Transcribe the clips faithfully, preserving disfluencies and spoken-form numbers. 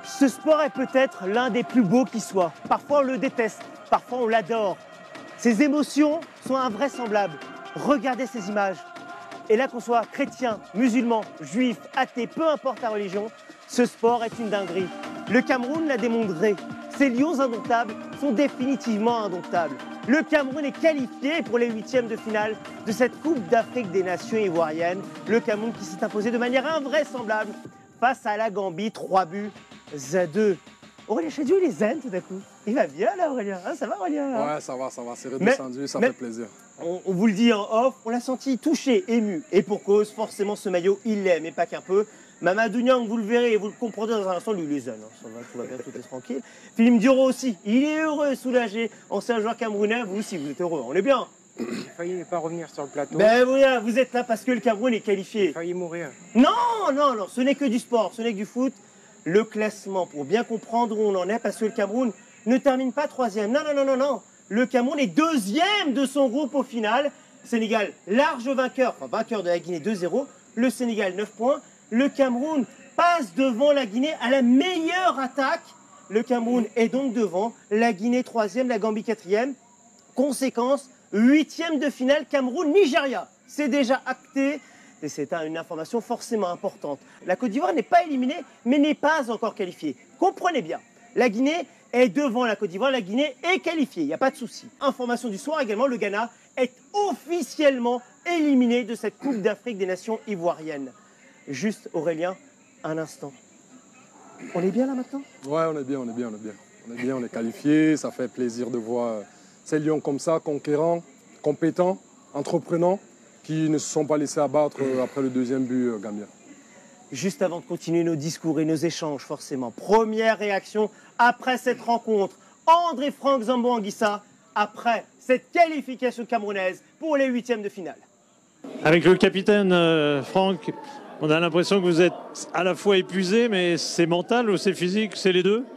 Ce sport est peut-être l'un des plus beaux qui soit. Parfois on le déteste, parfois on l'adore. Ces émotions sont invraisemblables. Regardez ces images. Et là qu'on soit chrétien, musulman, juif, athée, peu importe la religion, ce sport est une dinguerie. Le Cameroun l'a démontré. Ces lions indomptables sont définitivement indomptables. Le Cameroun est qualifié pour les huitièmes de finale de cette Coupe d'Afrique des Nations ivoiriennes. Le Cameroun qui s'est imposé de manière invraisemblable face à la Gambie, trois buts à deux. Aurélien Chediou, il est zen tout d'un coup. Il va bien là, Aurélien. Hein, ça va, Aurélien là? Ouais, ça va, ça va. C'est redescendu, mais, ça mais, fait plaisir. On, on vous le dit en off, on l'a senti touché, ému. Et pour cause, forcément, ce maillot, il l'aime, et pas qu'un peu. Mamadou Niang, vous le verrez et vous le comprendrez dans un instant, lui, il est zen. Hein. Ça va, tout va bien, tout est tranquille. Philippe Duro aussi, il est heureux, soulagé. Ancien joueur camerounais, vous aussi, vous êtes heureux. On est bien. J'ai failli ne pas revenir sur le plateau. Ben voilà, vous êtes là parce que le Cameroun est qualifié. J'ai failli mourir. Non, non, non, ce n'est que du sport, ce n'est que du foot. Le classement, pour bien comprendre où on en est, parce que le Cameroun ne termine pas troisième. Non, non, non, non, non. Le Cameroun est deuxième de son groupe au final. Sénégal, large vainqueur, enfin vainqueur de la Guinée deux zéro. Le Sénégal, neuf points. Le Cameroun passe devant la Guinée à la meilleure attaque. Le Cameroun est donc devant. La Guinée troisième, la Gambie quatrième. Conséquence, huitième de finale, Cameroun-Nigeria. C'est déjà acté. Et c'est une information forcément importante. La Côte d'Ivoire n'est pas éliminée, mais n'est pas encore qualifiée. Comprenez bien, la Guinée est devant la Côte d'Ivoire, la Guinée est qualifiée, il n'y a pas de souci. Information du soir également, le Ghana est officiellement éliminé de cette Coupe d'Afrique des Nations ivoiriennes. Juste, Aurélien, un instant. On est bien là maintenant? Ouais, on est bien, on est bien, on est bien. On est bien, on est qualifié, ça fait plaisir de voir ces lions comme ça, conquérants, compétents, entreprenants, qui ne se sont pas laissés abattre après le deuxième but gambien. Juste avant de continuer nos discours et nos échanges, forcément, première réaction après cette rencontre, André-Franck Zambo-Anguissa, après cette qualification camerounaise pour les huitièmes de finale. Avec le capitaine euh, Franck, on a l'impression que vous êtes à la fois épuisé, mais c'est mental ou c'est physique, c'est les deux?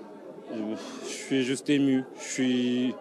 Je suis juste ému, je suis,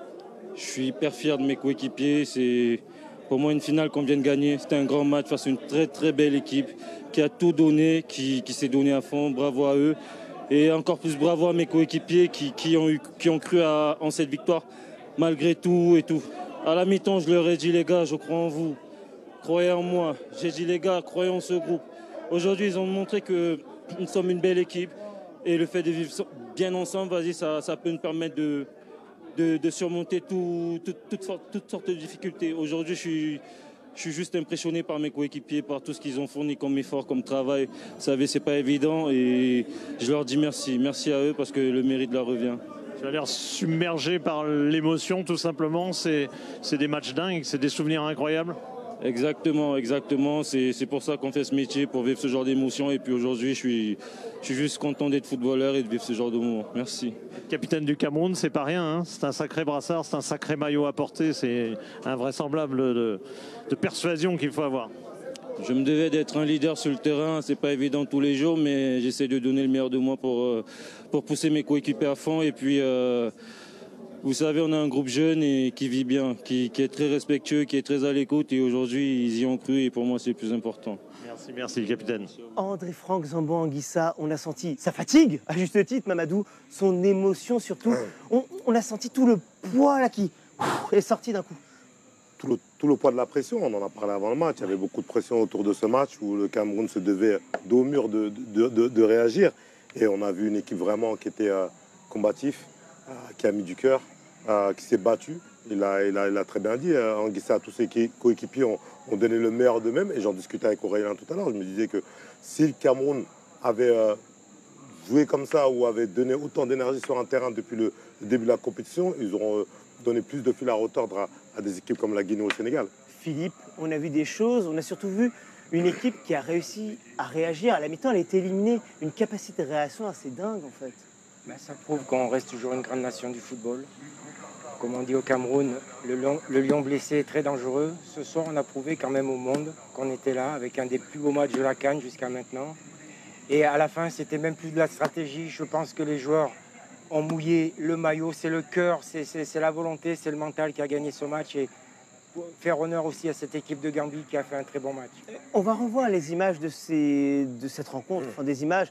je suis hyper fier de mes coéquipiers, c'est... Pour moi, une finale qu'on vient de gagner, c'était un grand match face à une très très belle équipe qui a tout donné, qui, qui s'est donné à fond. Bravo à eux. Et encore plus bravo à mes coéquipiers qui, qui, ont, eu, qui ont cru à, en cette victoire, malgré tout et tout. À la mi-temps, je leur ai dit, les gars, je crois en vous. Croyez en moi. J'ai dit, les gars, croyez en ce groupe. Aujourd'hui, ils ont montré que nous sommes une belle équipe. Et le fait de vivre bien ensemble, vas-y, ça, ça peut nous permettre de... De, de surmonter tout, tout, toutes, sortes, toutes sortes de difficultés. Aujourd'hui, je suis, je suis juste impressionné par mes coéquipiers, par tout ce qu'ils ont fourni comme effort, comme travail. Vous savez, c'est pas évident et je leur dis merci. Merci à eux parce que le mérite leur revient. Tu as l'air submergé par l'émotion, tout simplement. C'est des matchs dingues, c'est des souvenirs incroyables. Exactement, exactement. C'est pour ça qu'on fait ce métier, pour vivre ce genre d'émotions. Et puis aujourd'hui, je suis, je suis juste content d'être footballeur et de vivre ce genre de moments. Merci. Capitaine du Cameroun, c'est pas rien. Hein, c'est un sacré brassard, c'est un sacré maillot à porter. C'est invraisemblable de, de persuasion qu'il faut avoir. Je me devais d'être un leader sur le terrain. C'est pas évident tous les jours, mais j'essaie de donner le meilleur de moi pour, pour pousser mes coéquipiers à fond. Et puis... Euh, Vous savez, on a un groupe jeune et qui vit bien, qui, qui est très respectueux, qui est très à l'écoute. Et aujourd'hui, ils y ont cru et pour moi, c'est le plus important. Merci, merci, capitaine. André-Franck Zambo-Anguissa, on a senti sa fatigue, à juste titre, Mamadou, son émotion surtout. On, on a senti tout le poids là qui ouf, est sorti d'un coup. Tout le, tout le poids de la pression, on en a parlé avant le match. Il y avait beaucoup de pression autour de ce match où le Cameroun se devait dos au mur de, de, de, de réagir. Et on a vu une équipe vraiment qui était euh, combative, euh, qui a mis du cœur. Euh, qui s'est battu, il a, il, a, il a très bien dit, euh, Anguissa, tous ses coéquipiers ont, ont donné le meilleur d'eux-mêmes, et j'en discutais avec Aurélien tout à l'heure, je me disais que si le Cameroun avait euh, joué comme ça, ou avait donné autant d'énergie sur un terrain depuis le, le début de la compétition, ils auront euh, donné plus de fil à retordre à, à des équipes comme la Guinée ou le Sénégal. Philippe, on a vu des choses, on a surtout vu une équipe qui a réussi à réagir, à la mi-temps elle a été éliminée, une capacité de réaction assez dingue en fait. Ben, ça prouve qu'on reste toujours une grande nation du football. Comme on dit au Cameroun, le lion, le lion blessé est très dangereux. Ce soir, on a prouvé quand même au monde qu'on était là avec un des plus beaux matchs de la CAN jusqu'à maintenant. Et à la fin, c'était même plus de la stratégie. Je pense que les joueurs ont mouillé le maillot. C'est le cœur, c'est la volonté, c'est le mental qui a gagné ce match. Et faire honneur aussi à cette équipe de Gambie qui a fait un très bon match. On va revoir les images de, ces, de cette rencontre, enfin, des images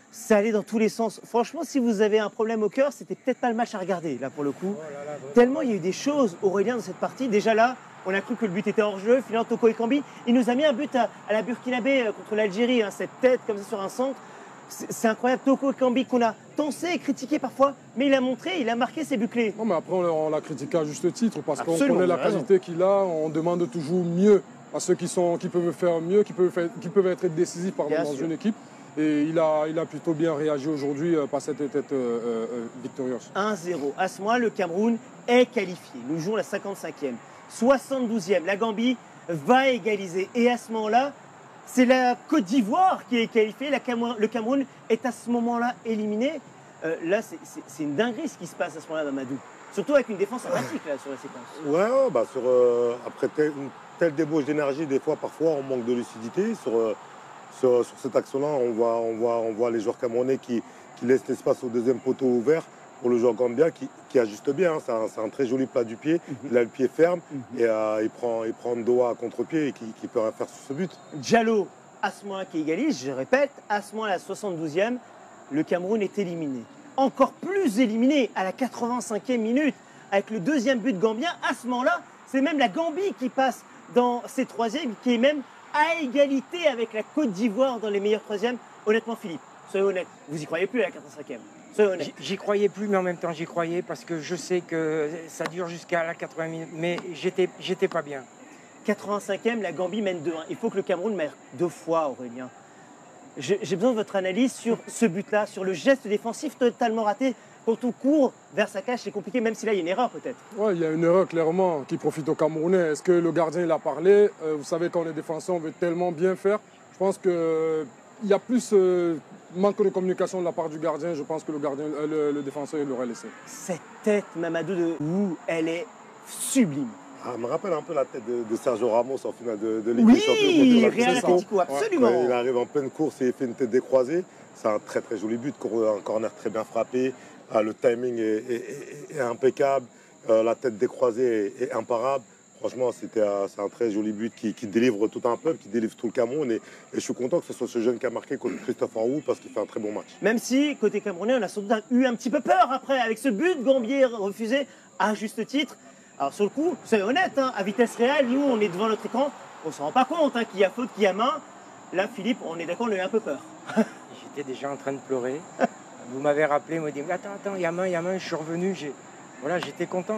ça allait dans tous les sens. Franchement, si vous avez un problème au cœur, c'était peut-être pas le match à regarder, là, pour le coup. Oh là là, Tellement il y a eu des choses, Aurélien, dans cette partie. Déjà là, on a cru que le but était hors jeu. Finalement, Toko Ekambi, il nous a mis un but à, à la Burkinabé euh, contre l'Algérie, hein, cette tête comme ça sur un centre. C'est c'est incroyable, Toko Ekambi, qu'on a tensé et critiqué parfois, mais il a montré, il a marqué ses buts clés. Non, mais après, on, on l'a critiqué à juste titre parce qu'on Absolument, connaît la vous avez qualité qu'il a. On demande toujours mieux à ceux qui, sont, qui peuvent faire mieux, qui peuvent, faire, qui peuvent être décisifs pardon, Bien dans sûr. une équipe. Et il a, il a plutôt bien réagi aujourd'hui euh, par cette tête euh, euh, victorieuse. un zéro. À ce moment, le Cameroun est qualifié. Nous jouons la cinquante-cinquième. soixante-douzième, la Gambie va égaliser. Et à ce moment-là, c'est la Côte d'Ivoire qui est qualifiée. La Cameroun, le Cameroun est à ce moment-là éliminé. Euh, là, c'est- c'est c'est une dinguerie ce qui se passe à ce moment-là, Mamadou. Surtout avec une défense apathique là, sur la séquence. Ouais, ouais, bah sur, euh, après tel- une telle débauche d'énergie, des fois, parfois, on manque de lucidité. Sur, euh, sur, sur cette action-là, on voit, on, voit, on voit les joueurs camerounais qui, qui laissent l'espace au deuxième poteau ouvert pour le joueur gambien qui, qui ajuste bien. Hein. C'est un, c'est un très joli plat du pied. Mm-hmm. Il a le pied ferme et euh, il prend, il prend Ndoa à contre-pied et qui, qui peut rien faire sur ce but. Diallo, à ce moment-là, qui égalise. Je répète, à ce moment-là, soixante-douzième, le Cameroun est éliminé. Encore plus éliminé à la quatre-vingt-cinquième minute avec le deuxième but gambien. À ce moment-là, c'est même la Gambie qui passe dans ses troisièmes, qui est même à égalité avec la Côte d'Ivoire dans les meilleurs troisièmes. Honnêtement, Philippe, soyez honnête, vous y croyez plus à la quatre-vingt-cinquième. Soyez honnête. J'y- J'y croyais plus, mais en même temps, j'y croyais parce que je sais que ça dure jusqu'à la quatre-vingts minutes. Mais j'étais, j'étais pas bien. quatre-vingt-cinquième, la Gambie mène deux un. Il faut que le Cameroun mène deux fois, Aurélien. J'ai j'ai besoin de votre analyse sur ce but-là, sur le geste défensif totalement raté. Quand on court vers sa cage, c'est compliqué, même si là, il y a une erreur peut-être. Ouais, il y a une erreur clairement qui profite aux Camerounais. Est-ce que le gardien il a parlé? Euh, Vous savez, quand on est défenseur, on veut tellement bien faire. Je pense qu'il y a plus euh, manque de communication de la part du gardien. Je pense que le, gardien, euh, le, le défenseur il l'aurait laissé. Cette tête, Mamadou, de Wu, elle est sublime. Ah, me rappelle un peu la tête de, de Sergio Ramos en finale de, de Ligue Oui, des Champions. contre la Real Atletico. Atlético, absolument. Ouais, il arrive en pleine course et il fait une tête décroisée. C'est un très très joli but, un corner très bien frappé. Ah, le timing est, est- est- est impeccable. Euh, la tête décroisée est, est imparable. Franchement, c'était un- c'est un très joli but qui, qui délivre tout un peuple, qui délivre tout le Cameroun. Et, et je suis content que ce soit ce jeune qui a marqué contre Christophe Enroux parce qu'il fait un très bon match. Même si, côté camerounais, on a sans doute eu un petit peu peur après, avec ce but, Gambier refusé, à juste titre. Alors sur le coup, soyez honnête, hein, à vitesse réelle, nous, on est devant notre écran, on ne se rend pas compte hein, qu'il y a faute, qu'il y a main. Là, Philippe, on est d'accord, on a eu un peu peur. J'étais déjà en train de pleurer. Vous m'avez rappelé, vous m'avez dit, mais attends, attends, il y a main, il y a main, je suis revenu. j'ai- Voilà, j'étais content.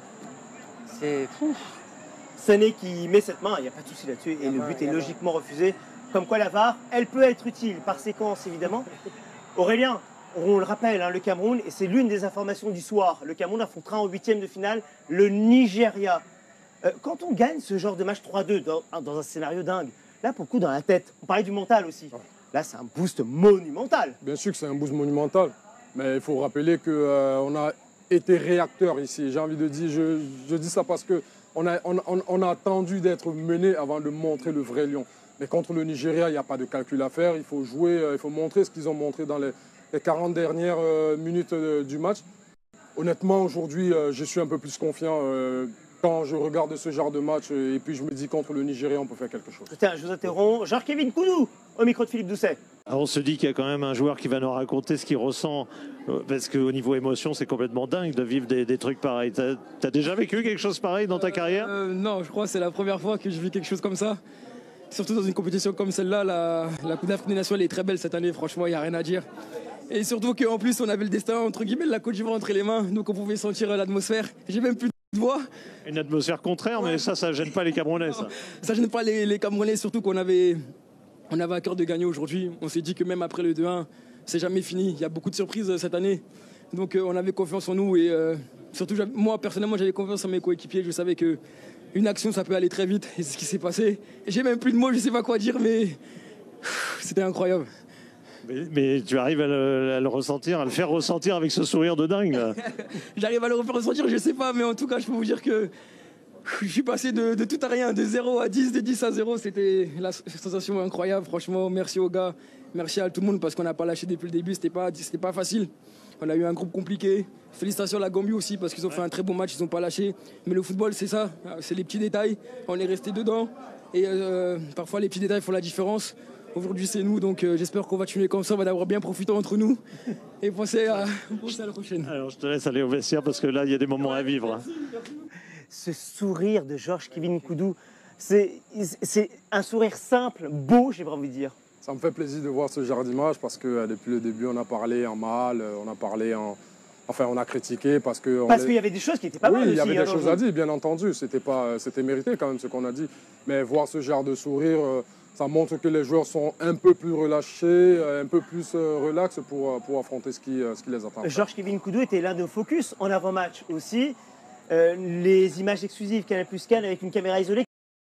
C'est fou. Sané qui met cette main, il n'y a pas de souci là-dessus, et La le main, but la est main. logiquement refusé. Comme quoi la V A R, elle peut être utile par séquence évidemment. Aurélien, on le rappelle, hein, le Cameroun, et c'est l'une des informations du soir, le Cameroun affrontera en huitième de finale le Nigeria. Euh, quand on gagne ce genre de match trois deux dans, dans un scénario dingue, là pour le coup dans la tête, on parlait du mental aussi, là c'est un boost monumental. Bien sûr que c'est un boost monumental, mais il faut rappeler qu'on euh, a été réacteur ici. J'ai envie de dire, je, je dis ça parce qu'on a, on, on- on a attendu d'être mené avant de montrer le vrai lion. Mais contre le Nigeria, il n'y a pas de calcul à faire. Il faut jouer, euh, il faut montrer ce qu'ils ont montré dans les, les quarante dernières euh, minutes euh, du match. Honnêtement, aujourd'hui, euh, je suis un peu plus confiant euh, quand je regarde ce genre de match. euh, et puis je me dis, contre le Nigeria, on peut faire quelque chose. Tiens, je vous interromps, Jean-Kevin Koudou, au micro de Philippe Doucet. Alors, on se dit qu'il y a quand même un joueur qui va nous raconter ce qu'il ressent, euh, parce qu'au niveau émotion, c'est complètement dingue de vivre des, des trucs pareils. T'as as déjà vécu quelque chose pareil dans ta carrière? Euh, Non, je crois que c'est la première fois que je vis quelque chose comme ça. Surtout dans une compétition comme celle-là, la, la Coupe d'Afrique des Nations elle est très belle cette année, franchement, il n'y a rien à dire. Et surtout qu'en plus, on avait le destin, entre guillemets, de la Côte d'Ivoire entre les mains, donc on pouvait sentir euh, l'atmosphère. J'ai même plus de voix. Une atmosphère contraire, mais ça, ça gêne pas les Camerounais, ça. Ça gêne pas les, les Camerounais, surtout qu'on avait, on avait à cœur de gagner aujourd'hui. On s'est dit que même après le deux un, c'est jamais fini. Il y a beaucoup de surprises euh, cette année. Donc euh, on avait confiance en nous et euh, surtout, j'avais- moi, personnellement, j'avais confiance en mes coéquipiers. Je savais que une action, ça peut aller très vite. Et c'est ce qui s'est passé. J'ai même plus de mots, je sais pas quoi dire, mais pff, c'était incroyable. Mais, mais tu arrives à le, à le ressentir, à le faire ressentir avec ce sourire de dingue, là. J'arrive à le refaire ressentir, je sais pas, mais en tout cas, je peux vous dire que je suis passé de, de tout à rien, de zéro à dix, de dix à zéro. C'était la sensation incroyable. Franchement, merci aux gars, merci à tout le monde parce qu'on n'a pas lâché depuis le début. C'était pas, c'était pas facile. On a eu un groupe compliqué. Félicitations à la Gambie aussi parce qu'ils ont fait un très bon match, ils n'ont pas lâché. Mais le football, c'est ça, c'est les petits détails. On est resté dedans et euh, parfois les petits détails font la différence. Aujourd'hui, c'est nous, donc euh, j'espère qu'on va continuer comme ça, on va d'abord bien profiter entre nous et penser à, penser à la prochaine. Alors, je te laisse aller au vestiaire parce que là, il y a des moments à vivre. Hein. Ce sourire de Georges Kevin Nkoudou, c'est un sourire simple, beau, j'ai envie de dire. Ça me fait plaisir de voir ce genre d'image parce que euh, depuis le début, on a parlé en mal, euh, on a parlé en... Enfin, on a critiqué parce que... Parce les... qu'il y avait des choses qui étaient pas oui, mal il y aussi, avait hein, des choses à dire, bien entendu. C'était pas, c'était mérité quand même ce qu'on a dit. Mais voir ce genre de sourire, euh, ça montre que les joueurs sont un peu plus relâchés, euh, un peu plus euh, relax pour, euh, pour affronter ce qui, euh, ce qui les attend. Georges Kevin Nkoudou était l'un de nos focus en avant-match aussi. Euh, les images exclusives Canal plus Cannes avec une caméra isolée.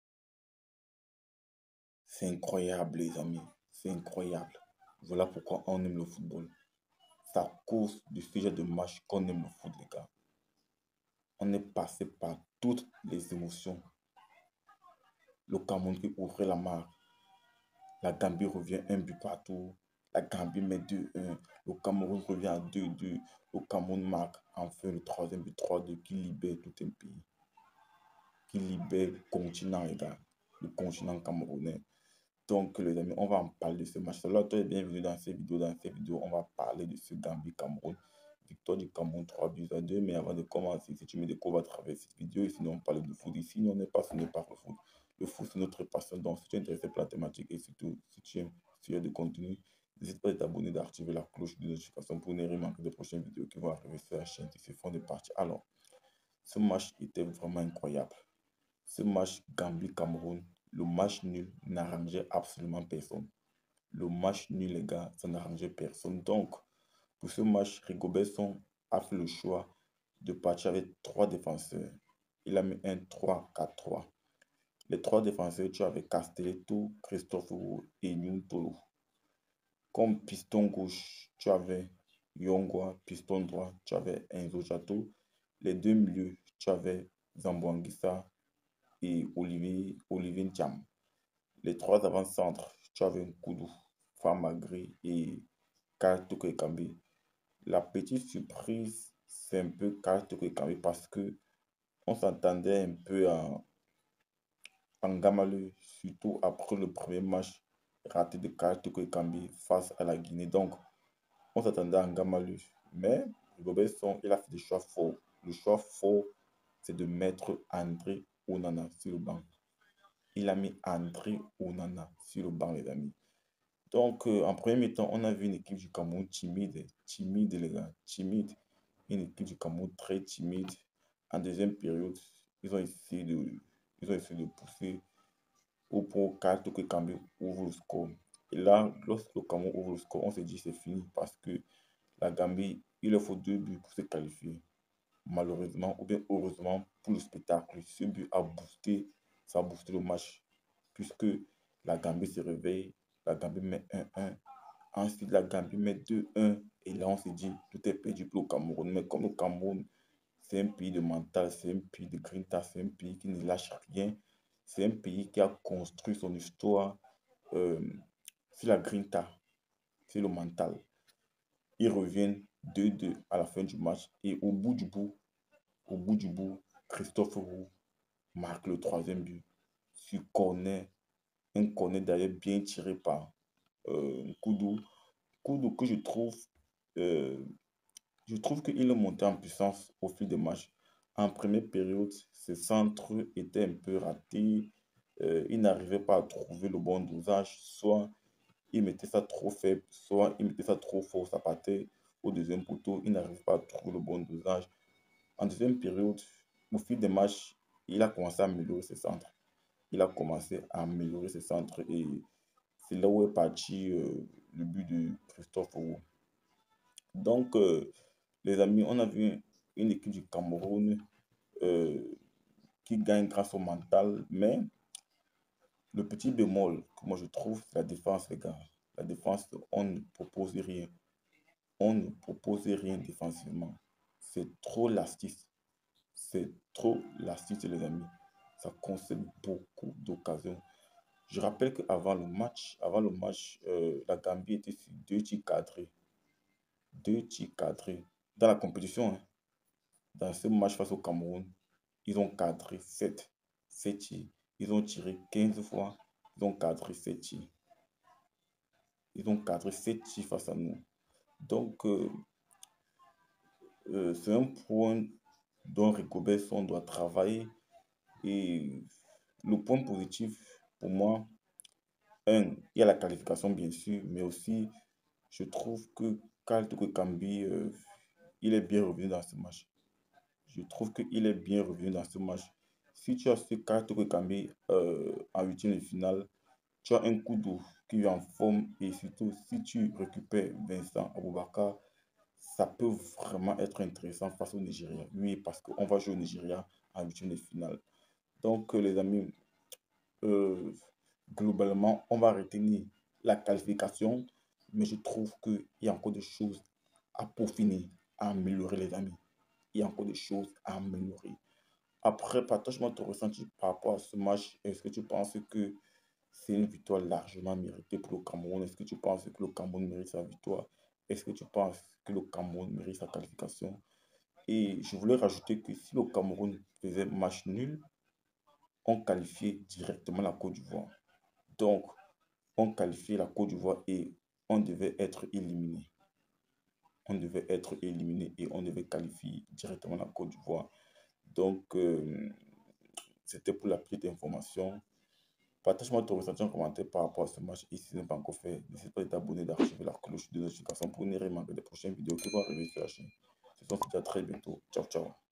C'est incroyable, les amis. C'est incroyable. Voilà pourquoi on aime le football. C'est à cause de ce genre de match qu'on aime le foot, les gars. On est passé par toutes les émotions. Le Cameroun qui ouvrait la marque. La Gambie revient un but partout. La Gambie met deux un. Le Cameroun revient à deux deux. Le Cameroun marque enfin le troisième but trois deux qui libère tout un pays. Qui libère le continent, les gars. Le continent camerounais. Donc, les amis, on va en parler de ce match. Alors, toi, bienvenue dans cette vidéo. Dans cette vidéo, on va parler de ce Gambie-Cameroun. Victoire du Cameroun trois buts à deux. Mais avant de commencer, si tu me découvres à travers cette vidéo, ici, on parle de foot. Ici, on n'est pas ce n'est pas le foot. Le foot, c'est notre passion. Donc, si tu es intéressé par la thématique et surtout, si tu aimes ce de contenu, n'hésite pas à t'abonner, d'activer la cloche de notification pour ne rien manquer des prochaines vidéos qui vont arriver sur la chaîne. Ils se font des parties. Alors, ce match était vraiment incroyable. Ce match Gambie-Cameroun, le match nul n'arrangeait absolument personne. Le match nul, les gars, ça n'arrangeait personne. Donc, pour ce match, Rigobert-Song a fait le choix de partir avec trois défenseurs. Il a mis un trois quatre trois. Les trois défenseurs, tu avais Castelletto, Christophe Roux et Nyuntolo. Comme piston gauche, tu avais Yongwa, piston droit, tu avais Enzo Jato. Les deux milieux, tu avais Zamboanguissa et Olivier, Olivier Ndiam. Les trois avant-centres, tu avais Nkoudou, Famagri et Karl Toko Ekambi. La petite surprise, c'est un peu Karl Toko Ekambi parce que on s'entendait un peu en, en Gamalu, surtout après le premier match raté de Karl Toko Ekambi face à la Guinée. Donc, on s'attendait en Gamalu. Mais Rigobert-Song, il a fait des choix forts. Le choix fort, c'est de mettre André Onana sur le banc. Il a mis André Onana sur le banc, les amis. Donc, euh, en premier temps, on a vu une équipe du Cameroun timide, timide, les gars, timide. Une équipe du Cameroun très timide. En deuxième période, ils ont essayé de, ils ont essayé de pousser au point où Karl Toko Ekambi ouvre le score. Et là, lorsque le Cameroun ouvre le score, on s'est dit c'est fini parce que la Gambie, il leur faut deux buts pour se qualifier. Malheureusement, ou bien heureusement pour le spectacle, ce but a boosté, ça a boosté le match. Puisque la Gambie se réveille, la Gambie met un un. Ensuite, la Gambie met deux un. Et là, on s'est dit, tout est perdu pour le Cameroun. Mais comme le Cameroun, c'est un pays de mental, c'est un pays de grinta, c'est un pays qui ne lâche rien. C'est un pays qui a construit son histoire euh, sur la grinta, sur le mental. Ils reviennent deux deux à la fin du match. Et au bout du bout, au bout du bout, Christophe Roux marque le troisième but sur corner. Un corner d'ailleurs bien tiré par euh, Nkoudou. Nkoudou que je trouve, euh, je trouve qu'il est monté en puissance au fil des matchs. En première période, ses centres étaient un peu ratés. Euh, il n'arrivait pas à trouver le bon dosage. Soit il mettait ça trop faible, soit il mettait ça trop fort. Ça partait au deuxième poteau. Il n'arrivait pas à trouver le bon dosage. En deuxième période, au fil des matchs, il a commencé à améliorer ses centres. Il a commencé à améliorer ses centres et c'est là où est parti euh, le but de Christophe Roux. Donc, euh, les amis, on a vu une équipe du Cameroun euh, qui gagne grâce au mental, mais le petit bémol que moi je trouve, c'est la défense, les gars. La défense, on ne propose rien. On ne propose rien défensivement. C'est trop lastique. C'est trop lastique, les amis. Ça concède beaucoup d'occasions. Je rappelle qu'avant le match, avant le match, euh, la Gambie était sur deux tirs cadrés. Deux tirs cadrés. Dans la compétition, hein, dans ce match face au Cameroun, ils ont cadré sept. sept tirs. Ils ont tiré quinze fois. Ils ont cadré sept tirs. Ils ont cadré sept chiffres face à nous. Donc, euh, euh, c'est un point dont Rigobert Song doit travailler. Et le point positif, pour moi, un, il y a la qualification, bien sûr, mais aussi, je trouve que Karl Toko Ekambi, euh, il est bien revenu dans ce match. Je trouve qu'il est bien revenu dans ce match. Si tu as ce Karl Toko Ekambi euh, en huitième de finale, tu as un coup d'eau qui est en forme et surtout, si tu récupères Vincent Aboubakar, ça peut vraiment être intéressant face au Nigeria. Oui, parce qu'on va jouer au Nigeria en huitième de finale. Donc, euh, les amis, euh, globalement, on va retenir la qualification, mais je trouve qu'il y a encore des choses à peaufiner, à améliorer, les amis. Il y a encore des choses à améliorer. Après, partage-moi ton ressenti par rapport à ce match. Est-ce que tu penses que c'est une victoire largement méritée pour le Cameroun? Est-ce que tu penses que le Cameroun mérite sa victoire? Est-ce que tu penses que le Cameroun mérite sa qualification? Et je voulais rajouter que si le Cameroun faisait match nul, on qualifiait directement la Côte d'Ivoire. Donc, on qualifiait la Côte d'Ivoire et on devait être éliminé. On devait être éliminé et on devait qualifier directement la Côte d'Ivoire. Donc, euh, c'était pour la petite information. Partage-moi ton ressenti en commentaire par rapport à ce match. Et si ce n'est pas encore fait, n'hésite pas à t'abonner, d'activer la cloche de notification pour ne rien manquer des prochaines vidéos qui vont arriver sur la chaîne. Ce sont à très bientôt. Ciao, ciao.